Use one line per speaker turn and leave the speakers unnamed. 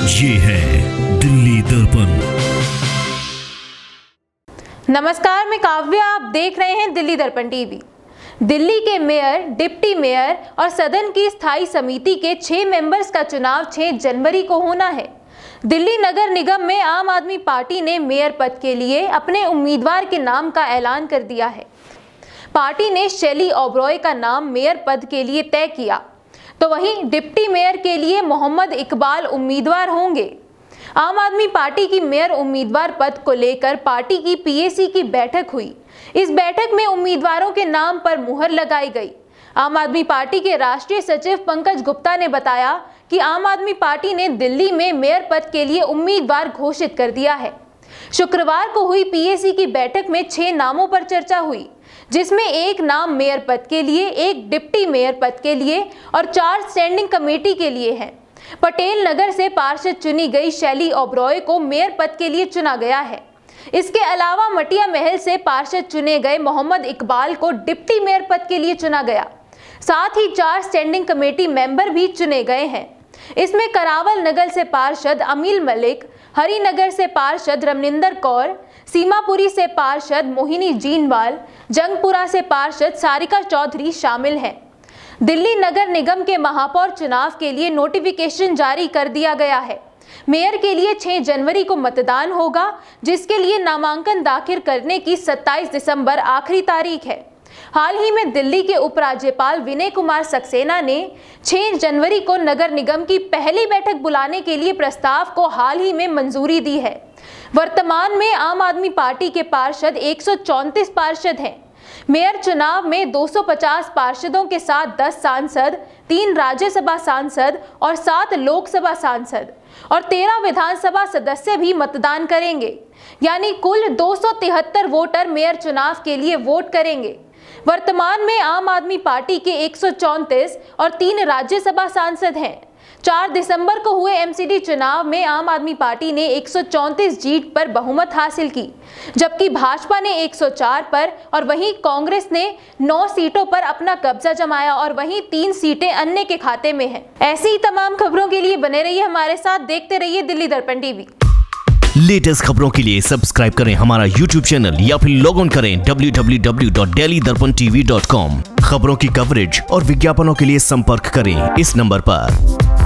ये है दिल्ली दर्पण।
नमस्कार, मैं काव्या, आप देख रहे हैं दिल्ली दर्पण टीवी। दिल्ली के मेयर, डिप्टी मेयर और सदन की स्थायी समिति के 6 मेंबर्स का चुनाव 6 जनवरी को होना है। दिल्ली नगर निगम में आम आदमी पार्टी ने मेयर पद के लिए अपने उम्मीदवार के नाम का ऐलान कर दिया है। पार्टी ने शैली ओबरॉय का नाम मेयर पद के लिए तय किया, तो वहीं डिप्टी मेयर के लिए मोहम्मद इकबाल उम्मीदवार होंगे। आम आदमी पार्टी की मेयर उम्मीदवार पद को लेकर पार्टी की पीएसी की बैठक हुई। इस बैठक में उम्मीदवारों के नाम पर मुहर लगाई गई। आम आदमी पार्टी के राष्ट्रीय सचिव पंकज गुप्ता ने बताया कि आम आदमी पार्टी ने दिल्ली में मेयर पद के लिए उम्मीदवार घोषित कर दिया है। शुक्रवार को हुई पीएसी की बैठक में 6 नामों पर चर्चा हुई, जिसमें एक नाम मेयर पद के लिए, एक डिप्टी मेयर पद के लिए और 4 स्टैंडिंग कमेटी के लिए हैं। पटेल नगर से पार्षद चुनी गई शैली ओबरॉय को मेयर पद के लिए चुना गया है। इसके अलावा मटिया महल से पार्षद चुने गए मोहम्मद इकबाल को डिप्टी मेयर पद के लिए चुना गया। साथ ही 4 स्टैंडिंग कमेटी मेंबर भी चुने गए हैं। इसमें करावल नगर से पार्षद अमील मलिक, हरिनगर से पार्षद रमनिंदर कौर, सीमापुरी से पार्षद मोहिनी जीनवाल, जंगपुरा से पार्षद सारिका चौधरी शामिल हैं। दिल्ली नगर निगम के महापौर चुनाव के लिए नोटिफिकेशन जारी कर दिया गया है। मेयर के लिए 6 जनवरी को मतदान होगा, जिसके लिए नामांकन दाखिल करने की 27 दिसंबर आखिरी तारीख है। हाल ही में दिल्ली के उपराज्यपाल विनय कुमार सक्सेना ने 6 जनवरी को नगर निगम की पहली बैठक बुलाने के लिए प्रस्ताव को हाल ही में मंजूरी दी है। वर्तमान में आम आदमी पार्टी के पार्षद 134 पार्षद हैं। मेयर चुनाव में 250 पार्षदों के साथ 10 सांसद, 3 राज्यसभा सांसद और 7 लोकसभा सांसद और 13 विधानसभा सदस्य भी मतदान करेंगे। यानी कुल 273 वोटर मेयर चुनाव के लिए वोट करेंगे। वर्तमान में आम आदमी पार्टी के 134 और 3 राज्यसभा सांसद हैं। 4 दिसंबर को हुए एमसीडी चुनाव में आम आदमी पार्टी ने 134 जीत पर बहुमत हासिल की, जबकि भाजपा ने 104 पर और वहीं कांग्रेस ने 9 सीटों पर अपना कब्जा जमाया और वहीं 3 सीटें अन्य के खाते में हैं। ऐसी ही तमाम खबरों के लिए बने रहिए हमारे साथ, देखते रहिए दिल्ली दर्पण टीवी।
लेटेस्ट खबरों के लिए सब्सक्राइब करें हमारा यूट्यूब चैनल या फिर लॉग ऑन करें www.delhidarpantv.com। खबरों की कवरेज और विज्ञापनों के लिए संपर्क करें इस नंबर पर।